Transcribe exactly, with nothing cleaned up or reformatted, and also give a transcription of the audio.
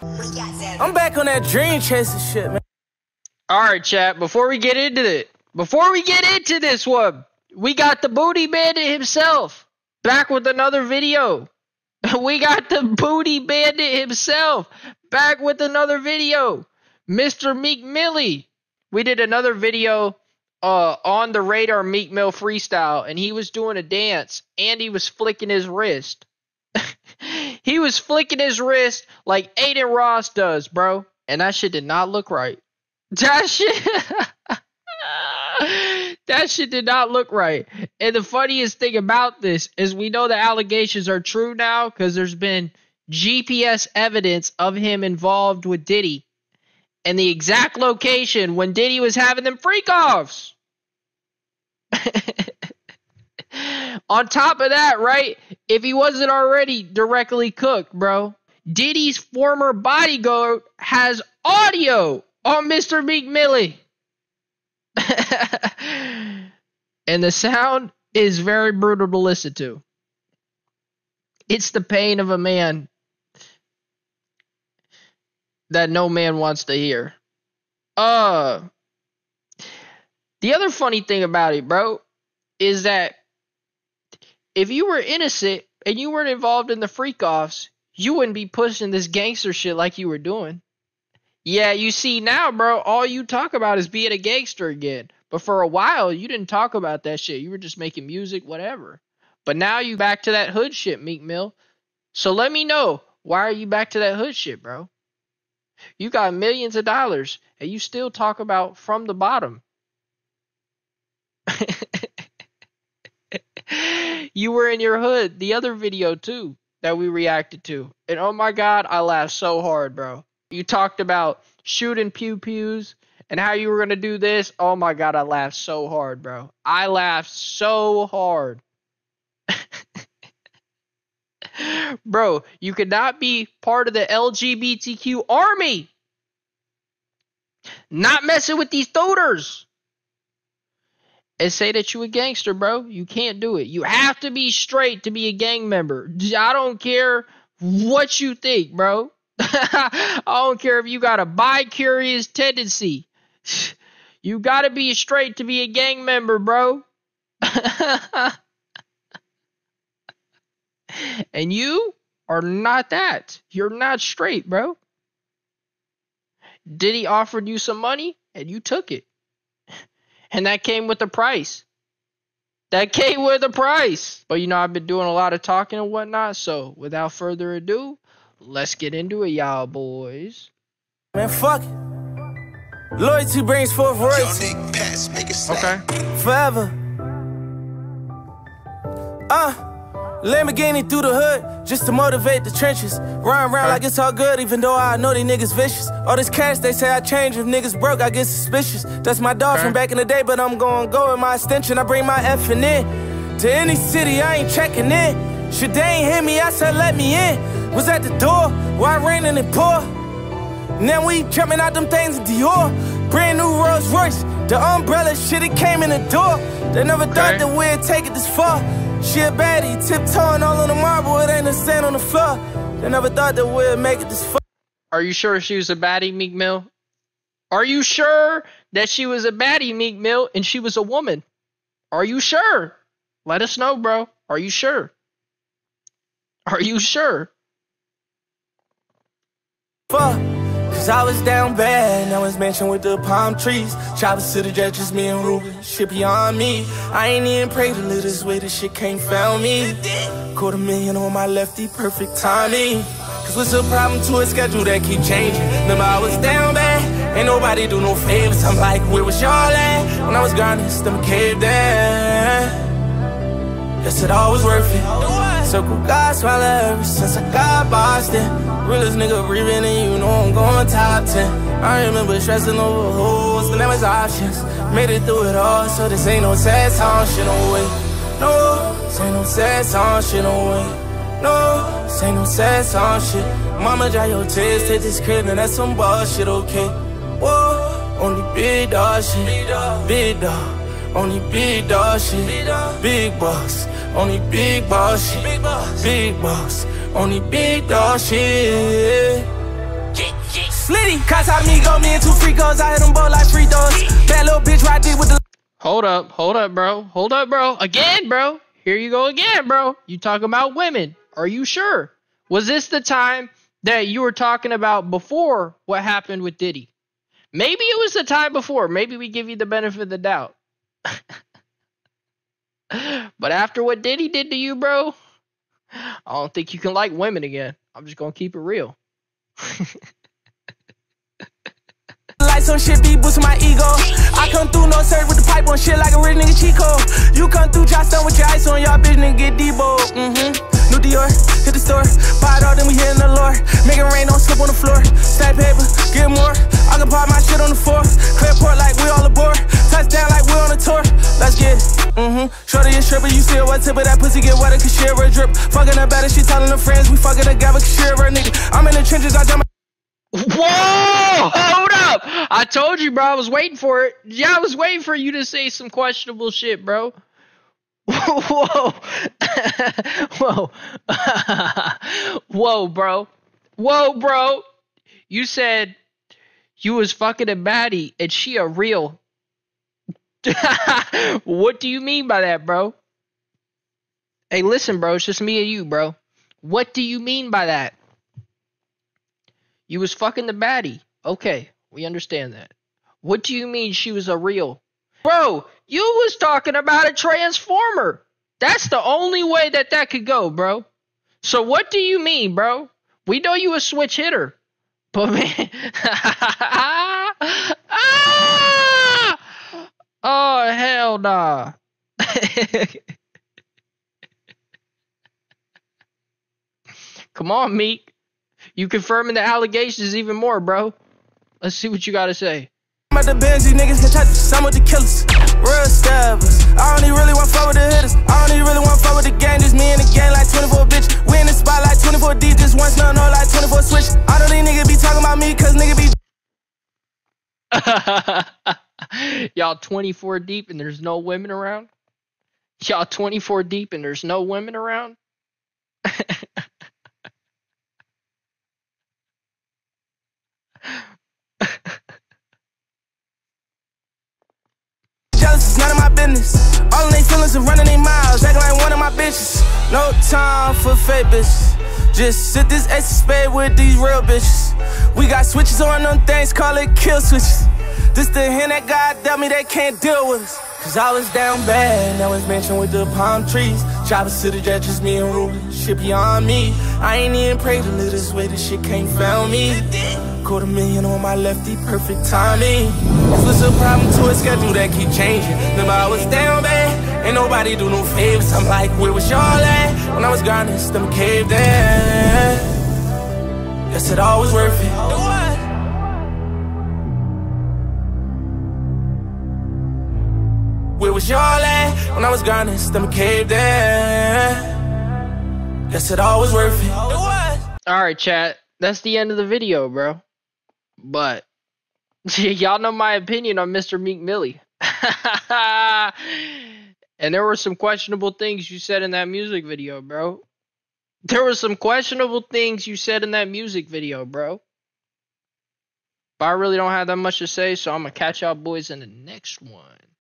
I'm back on that dream chasing shit, man. All right, chat. Before we get into it, before we get into this one, we got the Booty Bandit himself back with another video. We got the Booty Bandit himself back with another video. Mister Meek Millie. We did another video uh, on the Radar Meek Mill freestyle, and he was doing a dance, and he was flicking his wrist. He was flicking his wrist like Aiden Ross does, bro. And that shit did not look right. That shit... That shit did not look right. And the funniest thing about this is we know the allegations are true now because there's been G P S evidence of him involved with Diddy and the exact location when Diddy was having them freak-offs. On top of that, right, if he wasn't already directly cooked, bro, Diddy's former bodyguard has audio on Mister Meek Millie. And the sound is very brutal to listen to. It's the pain of a man that no man wants to hear. Uh, the other funny thing about it, bro, is that if you were innocent and you weren't involved in the freak-offs, you wouldn't be pushing this gangster shit like you were doing. Yeah, you see now, bro, all you talk about is being a gangster again. But for a while, you didn't talk about that shit. You were just making music, whatever. But now you back to that hood shit, Meek Mill. So let me know, why are you back to that hood shit, bro? You got millions of dollars, and you still talk about from the bottom. You were in your hood, the other video too, that we reacted to. And oh my God, I laughed so hard, bro. You talked about shooting pew-pews and how you were going to do this. Oh my God, I laughed so hard, bro. I laughed so hard. Bro, you could not be part of the L G B T Q army. Not messing with these thoters. And say that you a gangster, bro. You can't do it. You have to be straight to be a gang member. I don't care what you think, bro. I don't care if you got a bi-curious tendency. You gotta be straight to be a gang member, bro. And you are not that. You're not straight, bro. Diddy offered you some money, and you took it. And that came with a price. That came with a price. But, you know, I've been doing a lot of talking and whatnot, so without further ado, let's get into it, y'all boys. Man, fuck it. Loyalty brings forth royalty. Okay. Forever. Uh, Lamborghini through the hood, just to motivate the trenches. Run around okay. like it's all good, even though I know they niggas vicious. All this cash, they say I change. If niggas broke, I get suspicious. That's my dog okay. from back in the day, but I'm gon' go with my extension. I bring my effing in. To any city, I ain't checking in. Shit, they ain't hit me, I said let me in. Was at the door, while raining and pour. Now we jumping out them things in Dior. Brand new Rolls Royce, the umbrella shit, it came in the door. They never okay. thought that we'd take it this far. She a baddie, tiptoeing all on the marble, it ain't a sand on the floor. They never thought that we'd make it this far. Are you sure she was a baddie, Meek Mill? Are you sure that she was a baddie, Meek Mill, and she was a woman? Are you sure? Let us know, bro. Are you sure? Are you sure? Fuck. Cause I was down bad, and I was mentioned with the palm trees. Choppers to the jet, just me and Ruben, shit beyond me. I ain't even pray to live this way, this shit can't found me. Quarter million on my lefty, perfect timing. Cause what's the problem to a schedule that keep changing? Remember I was down bad, ain't nobody do no favors. I'm like, where was y'all at? When I was grinding, stomach caved in. Guess it all was worth it. Circle God, smile ever since I got Boston. Realest nigga breathing and you know I'm going top ten. I remember stressing over hoes, but that was options. Made it through it all, so this ain't no sad song, shit, no way. No, this ain't no sad song, shit, no way. No, this ain't no sad song, shit. Mama, dry your tears, take this crib, and that's some bullshit, okay. Whoa, only big dog shit, big dog. Only big dog shit, big boss. Only big boss shit, big boss. Only big dog shit. slitty. Casamigo, me and two fricos. I hit them both like free throws. Bad little bitch right there with the. Hold up, hold up, bro. Hold up, bro. Again, bro. Here you go again, bro. You talking about women. Are you sure? Was this the time that you were talking about before what happened with Diddy? Maybe it was the time before. Maybe we give you the benefit of the doubt. But after what Diddy did to you, bro, I don't think you can like women again. I'm just gonna keep it real. Like some shit be boosting my ego. I come through no serve with the pipe on shit like a real nigga Chico. You come through Charleston with your ice on, y'all bitch nigga get Debo. Mm-hmm. New Dior, hit the store, buy it all, then we hitting the lure. Make it rain, don't slip on the floor. Stack paper, get more. I can pop my shit on the floor. Clear port like we all aboard. Touchdown like we on a tour. Let's get it. Mm-hmm. Shorty a stripper, you see her what tip of that pussy get wetter, cause she a real drip. Fucking her better, she telling her friends we fucking together, cause she a real nigga. I'm in the trenches, I jump. Whoa! Hold up! I told you, bro. I was waiting for it. Yeah, I was waiting for you to say some questionable shit, bro. Whoa. Whoa. Whoa, bro. Whoa, bro. You said you was fucking a baddie and she a real. What do you mean by that, bro? Hey, listen, bro. It's just me and you, bro. What do you mean by that? You was fucking the baddie. Okay, we understand that. What do you mean she was a real? Bro, you was talking about a transformer. That's the only way that that could go, bro. So what do you mean, bro? We know you a switch hitter. But man. Ah! Oh, hell nah. Come on, Meek. You confirming the allegations even more, bro. Let's see what you gotta say. I'm at the bench, these niggas can touch some of the killers. Real stabbers. I only really want fuck with the hitters. I only really want fuck with the gang. Just me and the gang like twenty-four bitch. We in the spot like twenty-four D. Just one smell, no like twenty-four switch. I know these niggas be talking about me, cause nigga be. Y'all twenty-four deep and there's no women around? Y'all twenty-four deep and there's no women around? Jealous is none of my business. All of they feelings are running their miles, acting like one of my bitches. No time for fake bitches. Just sit this ace of spade with these real bitches. We got switches on them things, call it kill switches. This the hand that God dealt me, they can't deal with us. Cause I was down bad, now it's mentioned with the palm trees. Choppers to the jet, just me and Ruben, shit beyond me. I ain't even prayed to live this way, this shit can't found me. Quarter million on my lefty, perfect timing. This was a problem to a schedule that keep changing. Remember I was down bad, ain't nobody do no favors. I'm like, where was y'all at? When I was grinding, stomach caved in. Guess it all was worth it. Where was y'all at? When I was grinding, stomach caved in. Guess it all was worth it. Alright, chat. That's the end of the video, bro. But y'all know my opinion on Mister Meek Millie. And there were some questionable things you said in that music video, bro. There were some questionable things you said in that music video, bro. But I really don't have that much to say, so I'm gonna catch y'all boys in the next one.